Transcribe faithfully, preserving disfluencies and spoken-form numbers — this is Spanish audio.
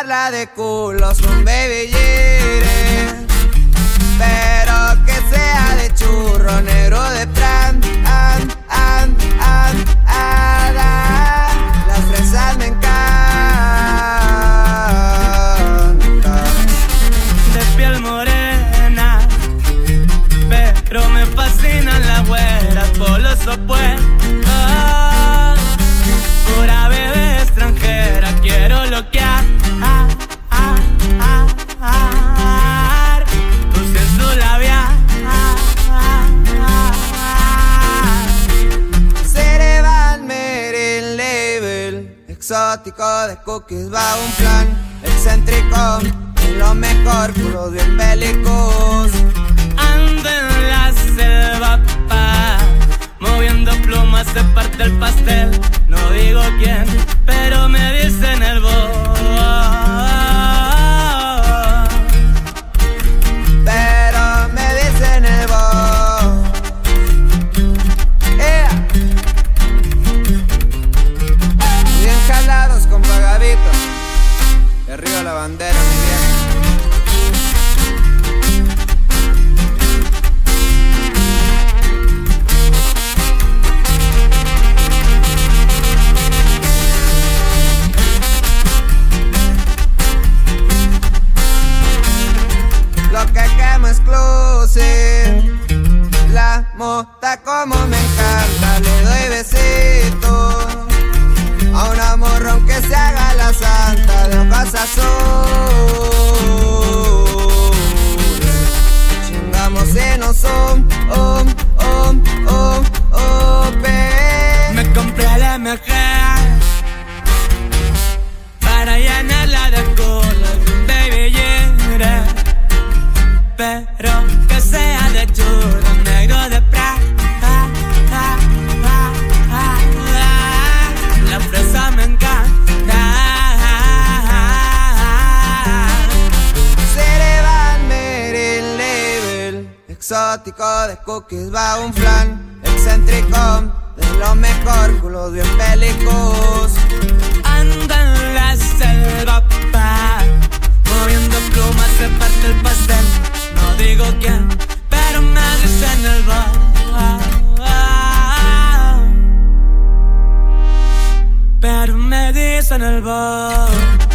llenarla de culos con baby gire, pero que sea de churro negro de plan, and, and, and, and, and. Las fresas me encantan, de piel morena, pero me fascinan las güeras por los opuestos. Pura bebé extranjera, quiero loquear, ah, ah, ah, ah, tu senso labial, ah, ah, ah. Cereban Merin Label, exótico de cookies va un plan, excéntrico, en lo mejor, puros bien bélicos. Ando en la selva, pa, moviendo plumas se parte el pastel. No digo quién, pero me dicen el bo. Pero me dicen el bo. Yeah. Bien jalados con pagavitos, de arriba la bandera, mi viejo. La mota como me encanta, le doy besito a una morrón que se haga la santa de ojos azules. Chingamos y no son, oh, oh, oh, oh, babe. Me compré la M G para llenarla de cola, baby, yeah. Pero que sea de churro negro de pra, ah, ah, ah, ah, ah. La fresa me encanta. Cereban Merin Label, exótico de cookies va un flan, excéntrico, de lo mejor, culos bien bélicos. Anda en la selva, pa, moviendo plumas se parte el pastel. No digo quién, pero me dicen el bo. Pero me dicen el bo.